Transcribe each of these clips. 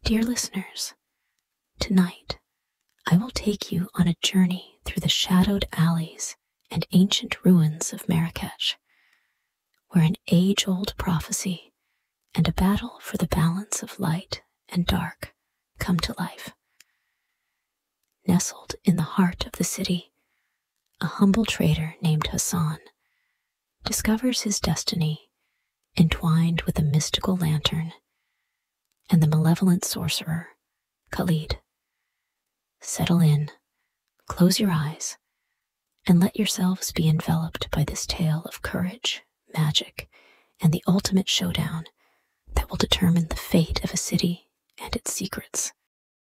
Dear listeners, tonight I will take you on a journey through the shadowed alleys and ancient ruins of Marrakech, where an age-old prophecy and a battle for the balance of light and dark come to life. Nestled in the heart of the city, a humble trader named Hassan discovers his destiny entwined with a mystical lantern and the malevolent sorcerer, Khalid. Settle in, close your eyes, and let yourselves be enveloped by this tale of courage, magic, and the ultimate showdown that will determine the fate of a city and its secrets.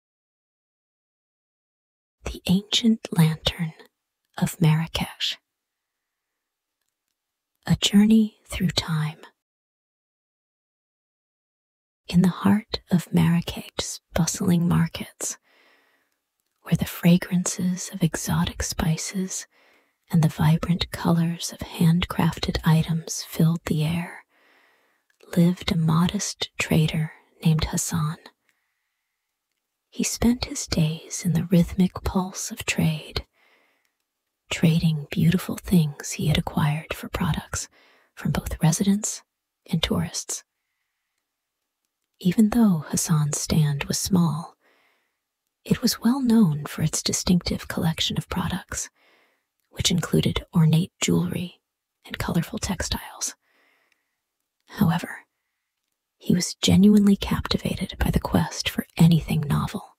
The Ancient Lantern of Marrakech. A journey through time. In the heart of Marrakech's bustling markets, where the fragrances of exotic spices and the vibrant colors of handcrafted items filled the air, lived a modest trader named Hassan. He spent his days in the rhythmic pulse of trade, trading beautiful things he had acquired for products from both residents and tourists. Even though Hassan's stand was small, it was well known for its distinctive collection of products, which included ornate jewelry and colorful textiles. However, he was genuinely captivated by the quest for anything novel.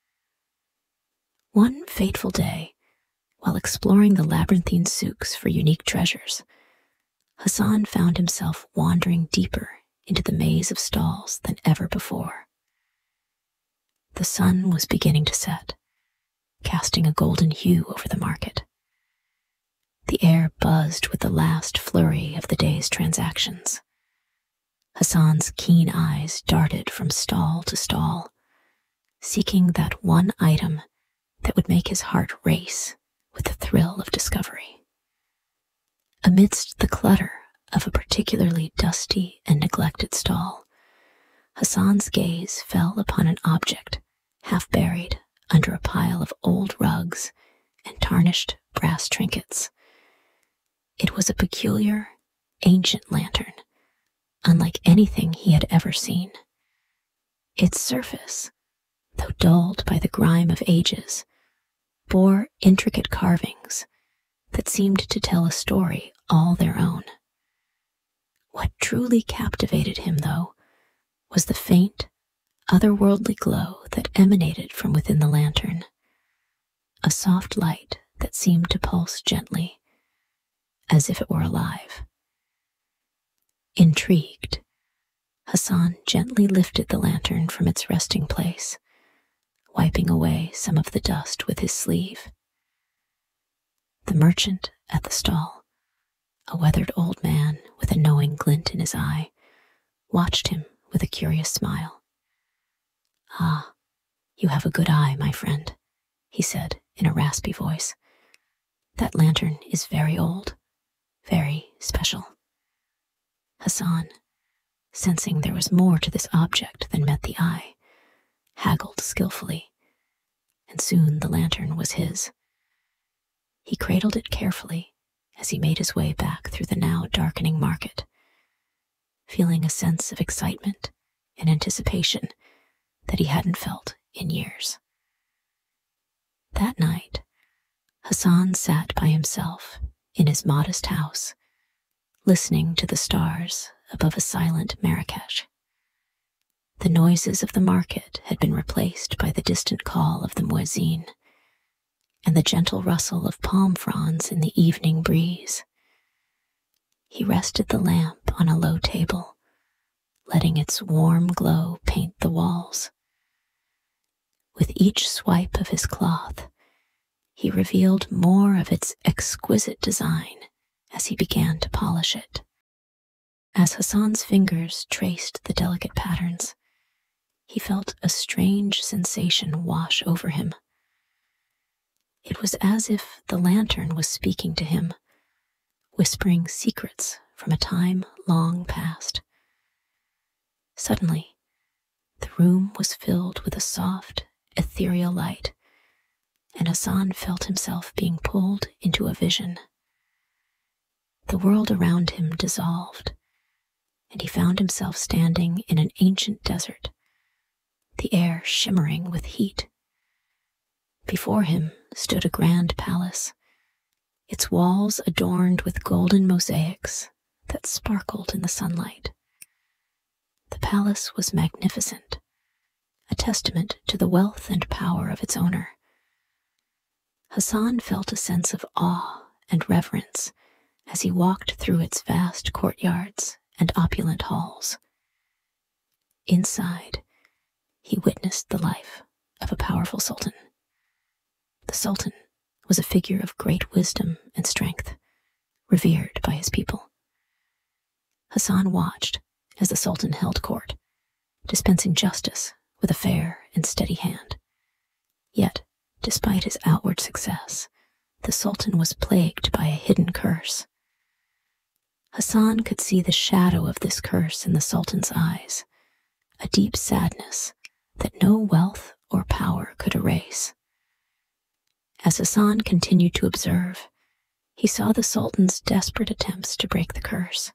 One fateful day, while exploring the labyrinthine souks for unique treasures, Hassan found himself wandering deeper into the maze of stalls than ever before. The sun was beginning to set, casting a golden hue over the market. The air buzzed with the last flurry of the day's transactions. Hassan's keen eyes darted from stall to stall, seeking that one item that would make his heart race with the thrill of discovery. Amidst the clutter of a particularly dusty and neglected stall, Hassan's gaze fell upon an object half buried under a pile of old rugs and tarnished brass trinkets. It was a peculiar, ancient lantern, unlike anything he had ever seen. Its surface, though dulled by the grime of ages, bore intricate carvings that seemed to tell a story all their own. What truly captivated him, though, was the faint, otherworldly glow that emanated from within the lantern, a soft light that seemed to pulse gently, as if it were alive. Intrigued, Hassan gently lifted the lantern from its resting place, wiping away some of the dust with his sleeve. The merchant at the stall, a weathered old man with a knowing glint in his eye, watched him with a curious smile. "Ah, you have a good eye, my friend," he said in a raspy voice. "That lantern is very old, very special." Hassan, sensing there was more to this object than met the eye, haggled skillfully, and soon the lantern was his. He cradled it carefully as he made his way back through the now darkening market, feeling a sense of excitement and anticipation that he hadn't felt in years. That night, Hassan sat by himself in his modest house, listening to the stars above a silent Marrakech. The noises of the market had been replaced by the distant call of the muezzin and the gentle rustle of palm fronds in the evening breeze. He rested the lamp on a low table, letting its warm glow paint the walls. With each swipe of his cloth, he revealed more of its exquisite design as he began to polish it. As Hassan's fingers traced the delicate patterns, he felt a strange sensation wash over him. It was as if the lantern was speaking to him, whispering secrets from a time long past. Suddenly, The room was filled with a soft, ethereal light, and Hassan felt himself being pulled into a vision. The world around him dissolved, and he found himself standing in an ancient desert, the air shimmering with heat. Before him stood a grand palace, its walls adorned with golden mosaics that sparkled in the sunlight. The palace was magnificent, a testament to the wealth and power of its owner. Hassan felt a sense of awe and reverence as he walked through its vast courtyards and opulent halls. Inside, he witnessed the life of a powerful sultan. The sultan was a figure of great wisdom and strength, revered by his people. Hassan watched as the sultan held court, dispensing justice with a fair and steady hand. Yet, despite his outward success, the sultan was plagued by a hidden curse. Hassan could see the shadow of this curse in the sultan's eyes, a deep sadness that no wealth or power could erase. As Hassan continued to observe, he saw the sultan's desperate attempts to break the curse.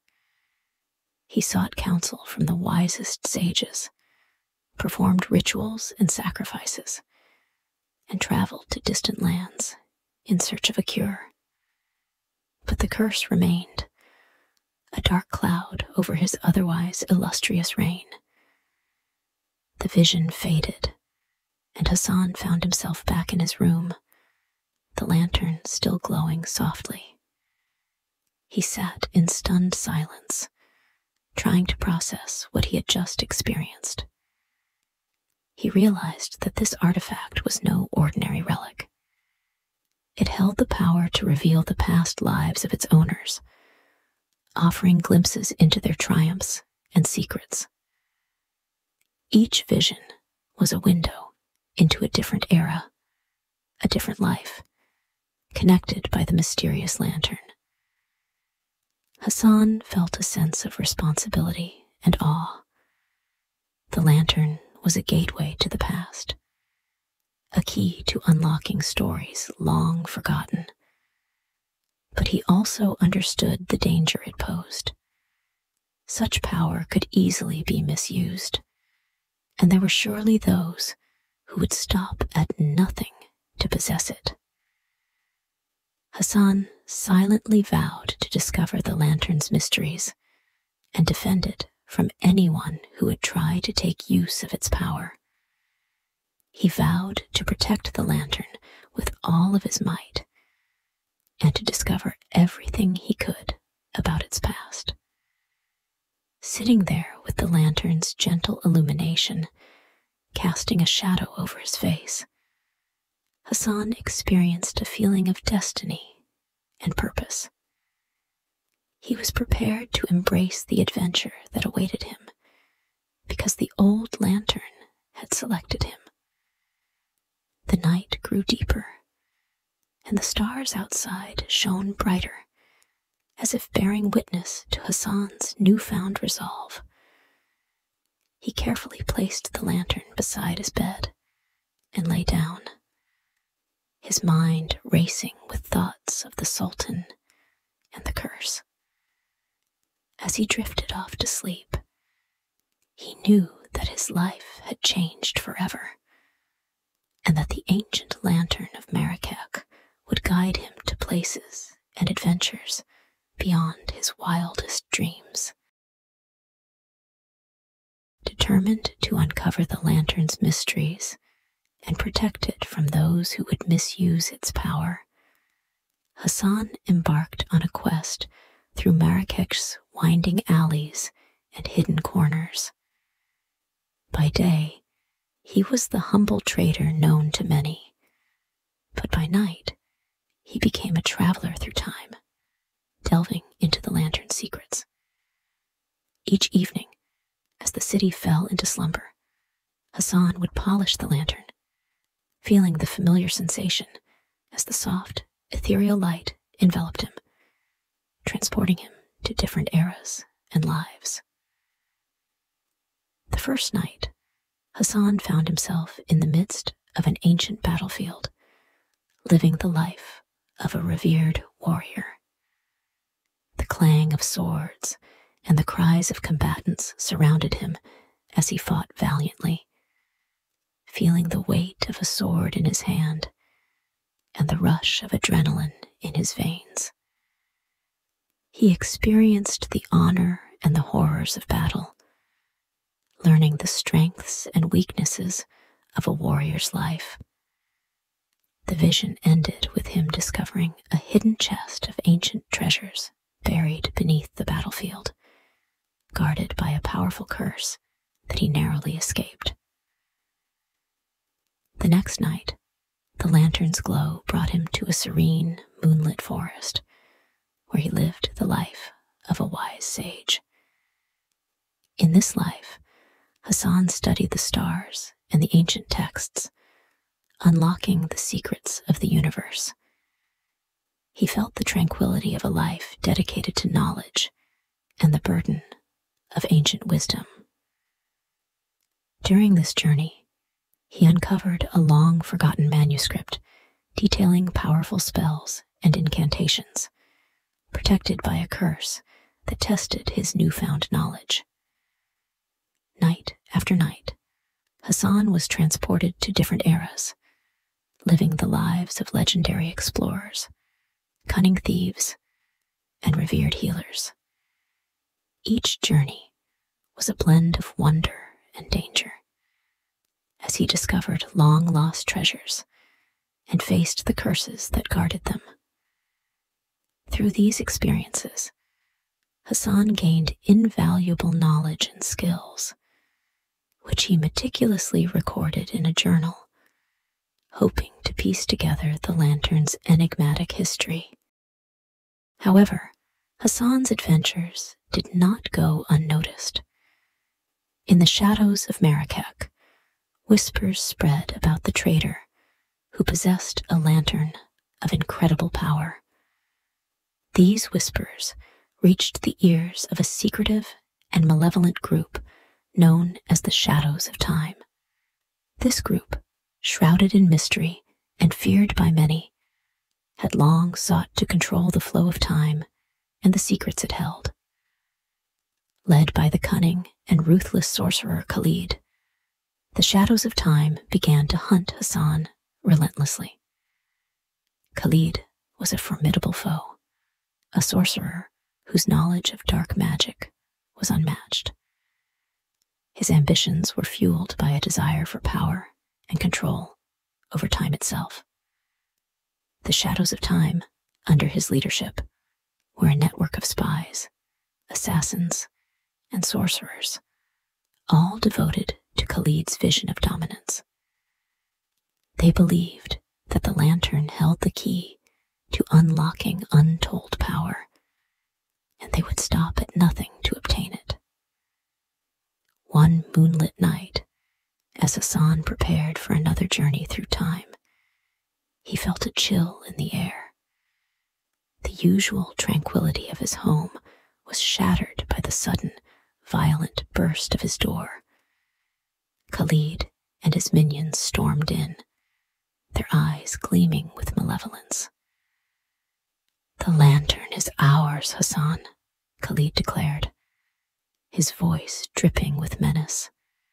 He sought counsel from the wisest sages, performed rituals and sacrifices, and traveled to distant lands in search of a cure. But the curse remained, a dark cloud over his otherwise illustrious reign. The vision faded, and Hassan found himself back in his room, the lantern still glowing softly. He sat in stunned silence, trying to process what he had just experienced. He realized that this artifact was no ordinary relic. It held the power to reveal the past lives of its owners, offering glimpses into their triumphs and secrets. Each vision was a window into a different era, a different life, connected by the mysterious lantern. Hassan felt a sense of responsibility and awe. The lantern was a gateway to the past, a key to unlocking stories long forgotten. But he also understood the danger it posed. Such power could easily be misused, and there were surely those who would stop at nothing to possess it. Hassan silently vowed to discover the lantern's mysteries and defend it from anyone who would try to take use of its power. He vowed to protect the lantern with all of his might and to discover everything he could about its past. Sitting there with the lantern's gentle illumination casting a shadow over his face, Hassan experienced a feeling of destiny and purpose. He was prepared to embrace the adventure that awaited him because the old lantern had selected him. The night grew deeper, and the stars outside shone brighter, as if bearing witness to Hassan's newfound resolve. He carefully placed the lantern beside his bed and lay down, his mind racing with thoughts of the Sultan and the curse. As he drifted off to sleep, he knew that his life had changed forever, and that the ancient lantern of Marrakech would guide him to places and adventures beyond his wildest dreams. Determined to uncover the lantern's mysteries and protect it from those who would misuse its power, Hassan embarked on a quest through Marrakech's winding alleys and hidden corners. By day, he was the humble trader known to many, but by night, he became a traveler through time, delving into the lantern's secrets. Each evening, as the city fell into slumber, Hassan would polish the lantern, feeling the familiar sensation as the soft, ethereal light enveloped him, transporting him to different eras and lives. The first night, Hassan found himself in the midst of an ancient battlefield, living the life of a revered warrior. The clang of swords and the cries of combatants surrounded him as he fought valiantly, feeling the weight of a sword in his hand and the rush of adrenaline in his veins. He experienced the honor and the horrors of battle, learning the strengths and weaknesses of a warrior's life. The vision ended with him discovering a hidden chest of ancient treasures buried beneath the battlefield, guarded by a powerful curse that he narrowly escaped. The next night, the lantern's glow brought him to a serene, moonlit forest, where he lived the life of a wise sage. In this life, Hassan studied the stars and the ancient texts, unlocking the secrets of the universe. He felt the tranquility of a life dedicated to knowledge and the burden of ancient wisdom. During this journey, he uncovered a long-forgotten manuscript detailing powerful spells and incantations, protected by a curse that tested his newfound knowledge. Night after night, Hassan was transported to different eras, living the lives of legendary explorers, cunning thieves, and revered healers. Each journey was a blend of wonder and danger, as he discovered long-lost treasures and faced the curses that guarded them. Through these experiences, Hassan gained invaluable knowledge and skills, which he meticulously recorded in a journal, hoping to piece together the lantern's enigmatic history. However, Hassan's adventures did not go unnoticed. In the shadows of Marrakech, whispers spread about the trader who possessed a lantern of incredible power. These whispers reached the ears of a secretive and malevolent group known as the Shadows of Time. This group, shrouded in mystery and feared by many, had long sought to control the flow of time and the secrets it held. Led by the cunning and ruthless sorcerer Khalid, the Shadows of Time began to hunt Hassan relentlessly. Khalid was a formidable foe, a sorcerer whose knowledge of dark magic was unmatched. His ambitions were fueled by a desire for power and control over time itself. The Shadows of Time, under his leadership, were a network of spies, assassins, and sorcerers, all devoted to Khalid's vision of dominance. They believed that the lantern held the key to unlocking untold power, and they would stop at nothing to obtain it. One moonlit night, as Hassan prepared for another journey through time, he felt a chill in the air. The usual tranquility of his home was shattered by the sudden, violent burst of his door. Khalid and his minions stormed in, their eyes gleaming with malevolence. "The lantern is ours, Hassan," Khalid declared, his voice dripping with menace.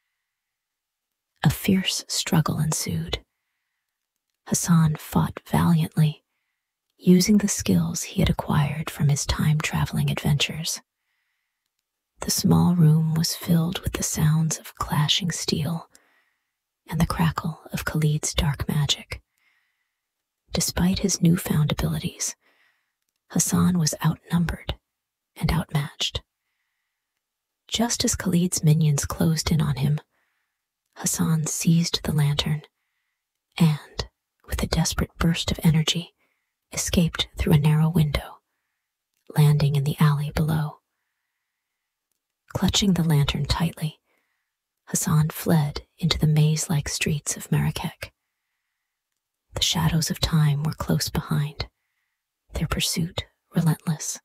A fierce struggle ensued. Hassan fought valiantly, using the skills he had acquired from his time-traveling adventures. The small room was filled with the sounds of clashing steel and the crackle of Khalid's dark magic. Despite his newfound abilities, Hassan was outnumbered and outmatched. Just as Khalid's minions closed in on him, Hassan seized the lantern and, with a desperate burst of energy, escaped through a narrow window, landing in the alley below. Clutching the lantern tightly, Hassan fled into the maze-like streets of Marrakech. The Shadows of Time were close behind, their pursuit relentless.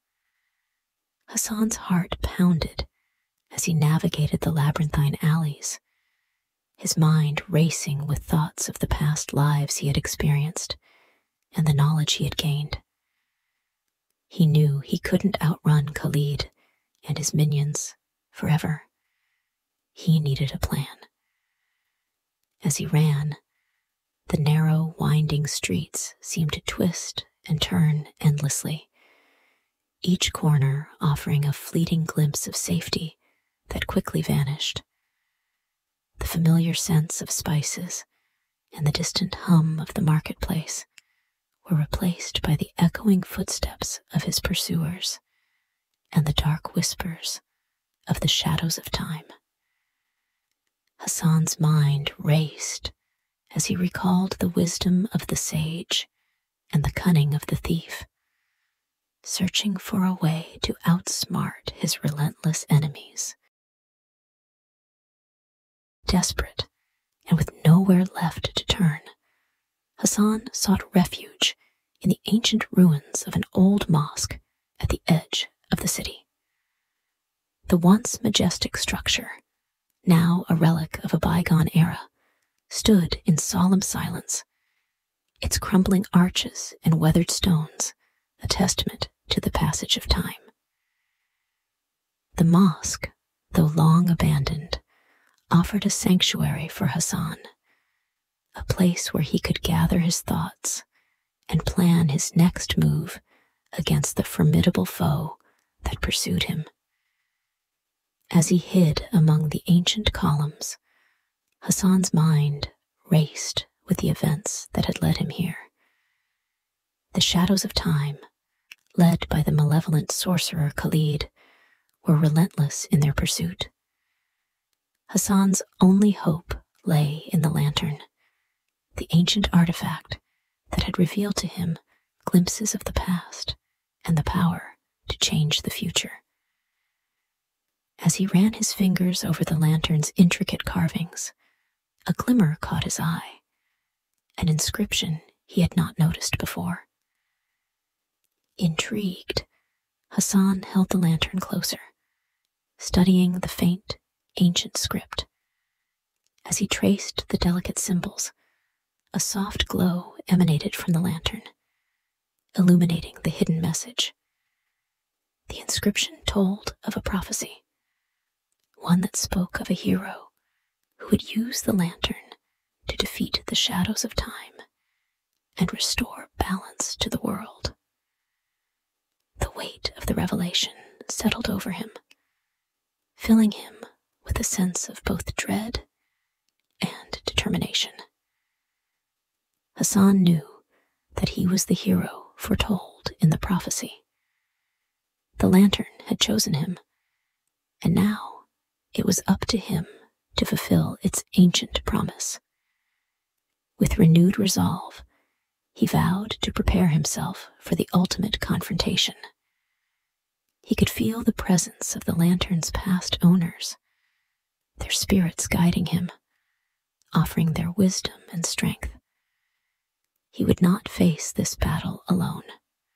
Hassan's heart pounded as he navigated the labyrinthine alleys, his mind racing with thoughts of the past lives he had experienced and the knowledge he had gained. He knew he couldn't outrun Khalid and his minions forever. He needed a plan. As he ran, the narrow, winding streets seemed to twist and turn endlessly, each corner offering a fleeting glimpse of safety that quickly vanished. The familiar scents of spices and the distant hum of the marketplace were replaced by the echoing footsteps of his pursuers and the dark whispers of the shadows of time. Hassan's mind raced as he recalled the wisdom of the sage and the cunning of the thief, searching for a way to outsmart his relentless enemies. Desperate and with nowhere left to turn, Hassan sought refuge in the ancient ruins of an old mosque at the edge of the city. The once majestic structure, now a relic of a bygone era, stood in solemn silence, its crumbling arches and weathered stones a testament to the passage of time. The mosque, though long abandoned, offered a sanctuary for Hassan, a place where he could gather his thoughts and plan his next move against the formidable foe that pursued him. As he hid among the ancient columns, Hassan's mind raced with the events that had led him here. The shadows of time, led by the malevolent sorcerer Khalid, were relentless in their pursuit. Hassan's only hope lay in the lantern, the ancient artifact that had revealed to him glimpses of the past and the power to change the future. As he ran his fingers over the lantern's intricate carvings, a glimmer caught his eye, an inscription he had not noticed before. Intrigued, Hassan held the lantern closer, studying the faint, ancient script. As he traced the delicate symbols, a soft glow emanated from the lantern, illuminating the hidden message. The inscription told of a prophecy, one that spoke of a hero who would use the lantern to defeat the shadows of time and restore balance to the world. The weight of the revelation settled over him, filling him with a sense of both dread and determination. Hassan knew that he was the hero foretold in the prophecy. The lantern had chosen him, and now it was up to him to fulfill its ancient promise. With renewed resolve, he vowed to prepare himself for the ultimate confrontation. He could feel the presence of the lantern's past owners, their spirits guiding him, offering their wisdom and strength. He would not face this battle alone.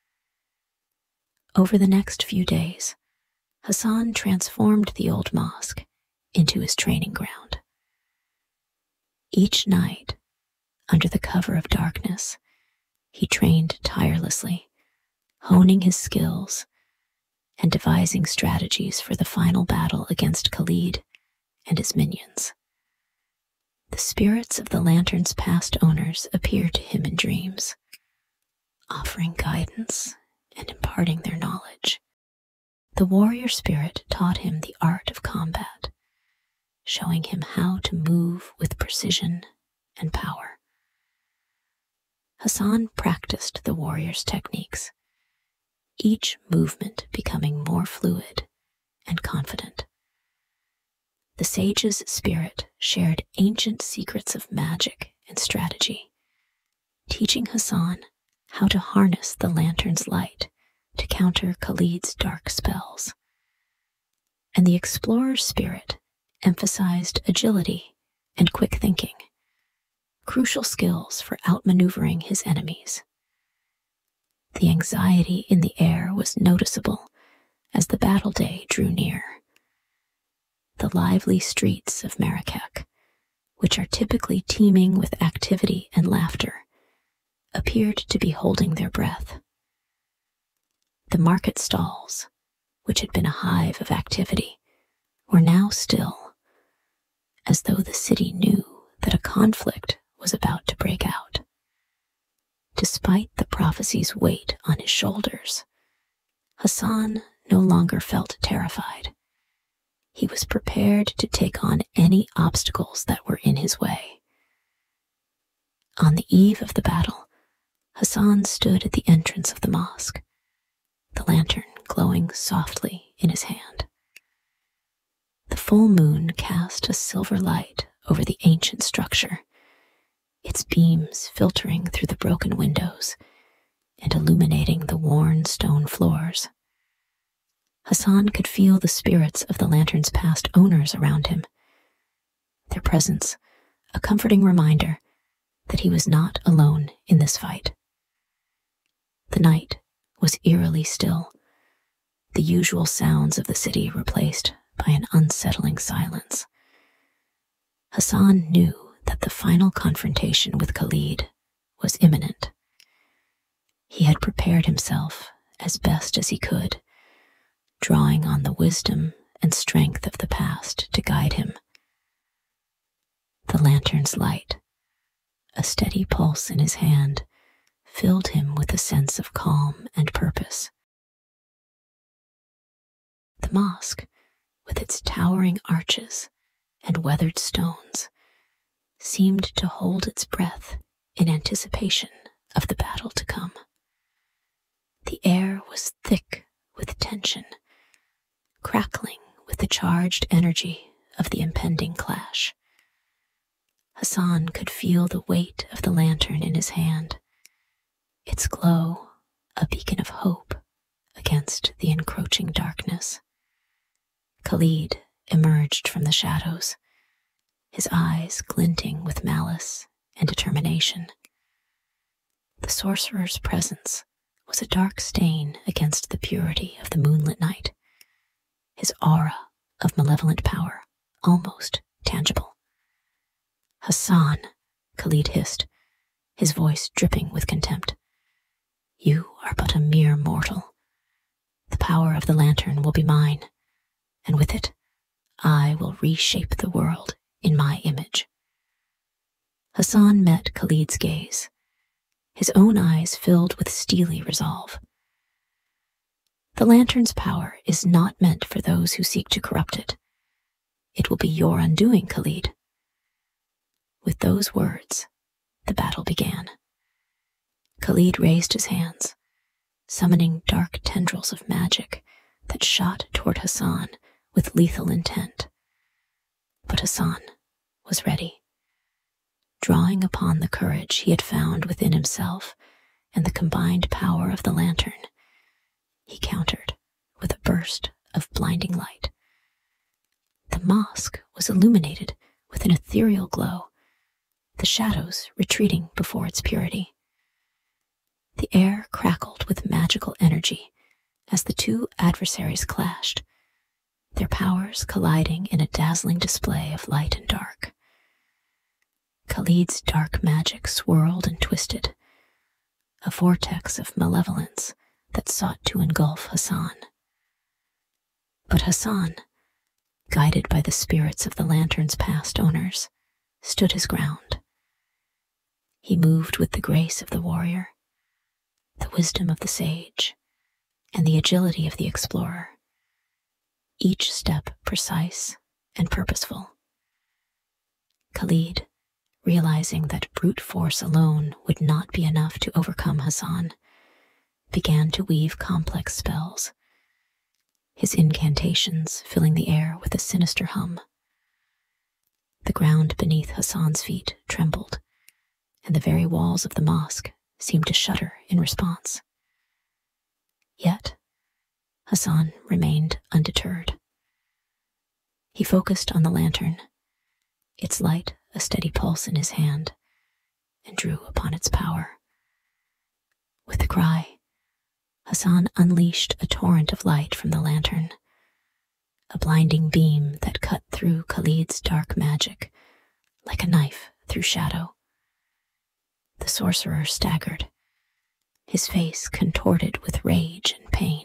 Over the next few days, Hassan transformed the old mosque into his training ground. Each night, under the cover of darkness, he trained tirelessly, honing his skills and devising strategies for the final battle against Khalid and his minions. The spirits of the lantern's past owners appeared to him in dreams, offering guidance and imparting their knowledge. The warrior spirit taught him the art of combat, showing him how to move with precision and power. Hassan practiced the warrior's techniques, each movement becoming more fluid and confident. The sage's spirit shared ancient secrets of magic and strategy, teaching Hassan how to harness the lantern's light to counter Khalid's dark spells. And the explorer's spirit emphasized agility and quick thinking, crucial skills for outmaneuvering his enemies. The anxiety in the air was noticeable as the battle day drew near. The lively streets of Marrakech, which are typically teeming with activity and laughter, appeared to be holding their breath. The market stalls, which had been a hive of activity, were now still, as though the city knew that a conflict was about to break out. Despite the prophecy's weight on his shoulders, Hassan no longer felt terrified. He was prepared to take on any obstacles that were in his way. On the eve of the battle, Hassan stood at the entrance of the mosque, the lantern glowing softly in his hand. The full moon cast a silver light over the ancient structure, its beams filtering through the broken windows and illuminating the worn stone floors. Hassan could feel the spirits of the lantern's past owners around him, their presence a comforting reminder that he was not alone in this fight. The night was eerily still, the usual sounds of the city replaced by an unsettling silence. Hassan knew that the final confrontation with Khalid was imminent. He had prepared himself as best as he could, drawing on the wisdom and strength of the past to guide him. The lantern's light, a steady pulse in his hand, filled him with a sense of calm and purpose. The mosque, with its towering arches and weathered stones, seemed to hold its breath in anticipation of the battle to come. The air was thick with tension, crackling with the charged energy of the impending clash. Hassan could feel the weight of the lantern in his hand, its glow a beacon of hope against the encroaching darkness. Khalid emerged from the shadows, his eyes glinting with malice and determination. The sorcerer's presence was a dark stain against the purity of the moonlit night, his aura of malevolent power almost tangible. "Hassan," Khalid hissed, his voice dripping with contempt. "You are but a mere mortal. The power of the lantern will be mine, and with it, I will reshape the world in my image." Hassan met Khalid's gaze, his own eyes filled with steely resolve. "The lantern's power is not meant for those who seek to corrupt it. It will be your undoing, Khalid." With those words, the battle began. Khalid raised his hands, summoning dark tendrils of magic that shot toward Hassan with lethal intent. But Hassan was ready. Drawing upon the courage he had found within himself and the combined power of the lantern, he countered with a burst of blinding light. The mosque was illuminated with an ethereal glow, the shadows retreating before its purity. The air crackled with magical energy as the two adversaries clashed, their powers colliding in a dazzling display of light and dark. Khalid's dark magic swirled and twisted, a vortex of malevolence that sought to engulf Hassan. But Hassan, guided by the spirits of the lantern's past owners, stood his ground. He moved with the grace of the warrior, the wisdom of the sage, and the agility of the explorer, each step precise and purposeful. Khalid, realizing that brute force alone would not be enough to overcome Hassan, began to weave complex spells, his incantations filling the air with a sinister hum. The ground beneath Hassan's feet trembled, and the very walls of the mosque seemed to shudder in response. Yet, Hassan remained undeterred. He focused on the lantern, its light a steady pulse in his hand, and drew upon its power. With a cry, Hassan unleashed a torrent of light from the lantern, a blinding beam that cut through Khalid's dark magic like a knife through shadow. The sorcerer staggered, his face contorted with rage and pain.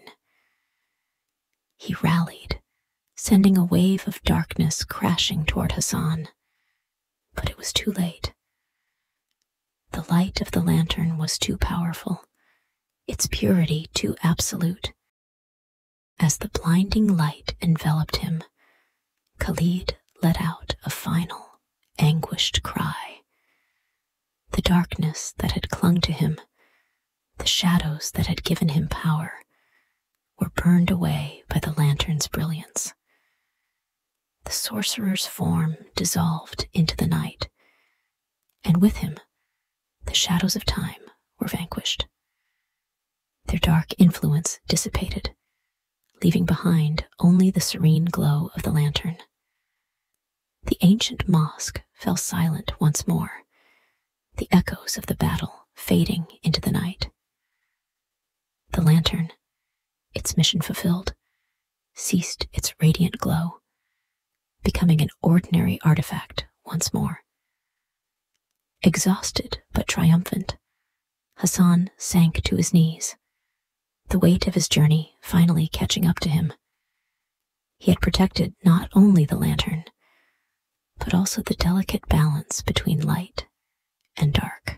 He rallied, sending a wave of darkness crashing toward Hassan, but it was too late. The light of the lantern was too powerful, its purity too absolute. As the blinding light enveloped him, Khalid let out a final, anguished cry. The darkness that had clung to him, the shadows that had given him power, were burned away by the lantern's brilliance. The sorcerer's form dissolved into the night, and with him, the shadows of time were vanquished. Their dark influence dissipated, leaving behind only the serene glow of the lantern. The ancient mosque fell silent once more, the echoes of the battle fading into the night. The lantern, its mission fulfilled, ceased its radiant glow, becoming an ordinary artifact once more. Exhausted but triumphant, Hassan sank to his knees, the weight of his journey finally catching up to him. He had protected not only the lantern, but also the delicate balance between light and dark.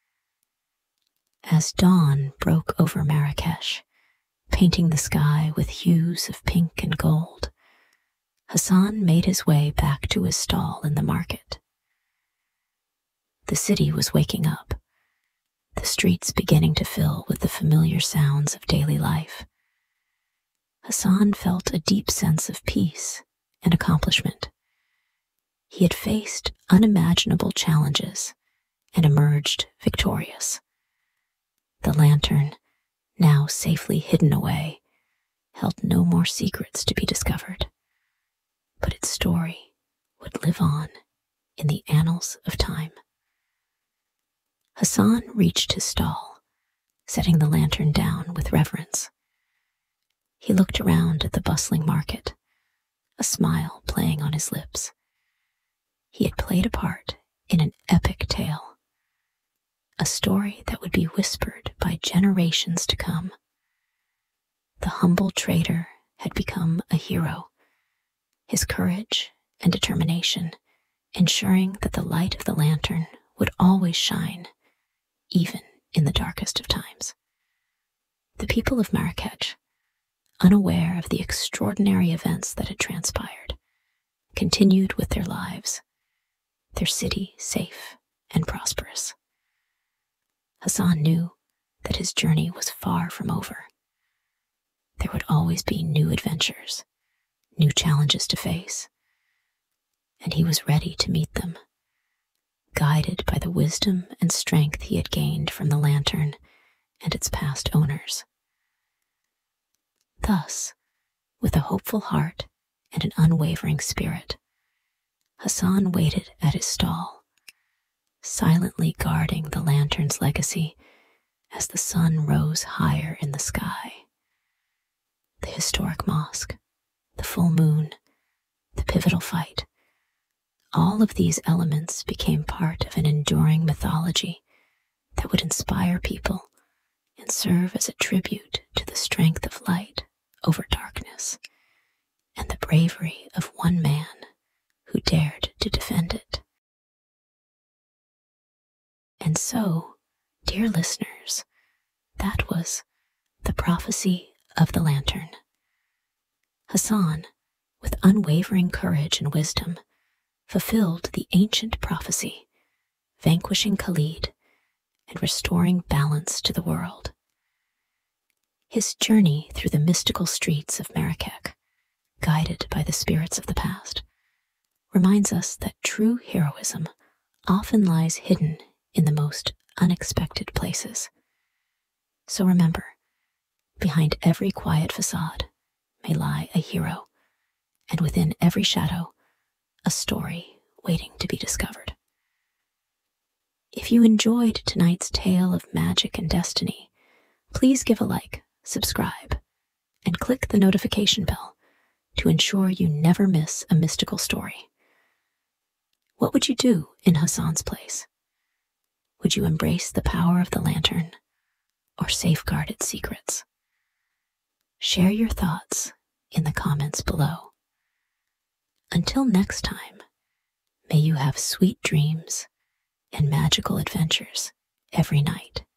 As dawn broke over Marrakech, painting the sky with hues of pink and gold, Hassan made his way back to his stall in the market. The city was waking up, the streets beginning to fill with the familiar sounds of daily life. Hassan felt a deep sense of peace and accomplishment. He had faced unimaginable challenges and emerged victorious. The lantern, now safely hidden away, held no more secrets to be discovered, but its story would live on in the annals of time. Hassan reached his stall, setting the lantern down with reverence. He looked around at the bustling market, a smile playing on his lips. He had played a part in an epic tale, a story that would be whispered by generations to come. The humble trader had become a hero, his courage and determination ensuring that the light of the lantern would always shine, even in the darkest of times. The people of Marrakech, unaware of the extraordinary events that had transpired, continued with their lives, their city safe and prosperous. Hassan knew that his journey was far from over. There would always be new adventures, new challenges to face, and he was ready to meet them, guided by the wisdom and strength he had gained from the lantern and its past owners. Thus, with a hopeful heart and an unwavering spirit, Hassan waited at his stall, silently guarding the lantern's legacy as the sun rose higher in the sky. The historic mosque, the full moon, the pivotal fight, all of these elements became part of an enduring mythology that would inspire people and serve as a tribute to the strength of light over darkness and the bravery of one man who dared to defend it. And so, dear listeners, that was the prophecy of the lantern. Hassan, with unwavering courage and wisdom, fulfilled the ancient prophecy, vanquishing Khalid and restoring balance to the world. His journey through the mystical streets of Marrakech, guided by the spirits of the past, reminds us that true heroism often lies hidden in the most unexpected places. So remember, behind every quiet facade may lie a hero, and within every shadow, a story waiting to be discovered. If you enjoyed tonight's tale of magic and destiny, please give a like, subscribe, and click the notification bell to ensure you never miss a mystical story. What would you do in Hassan's place? Would you embrace the power of the lantern or safeguard its secrets? Share your thoughts in the comments below. Until next time, may you have sweet dreams and magical adventures every night.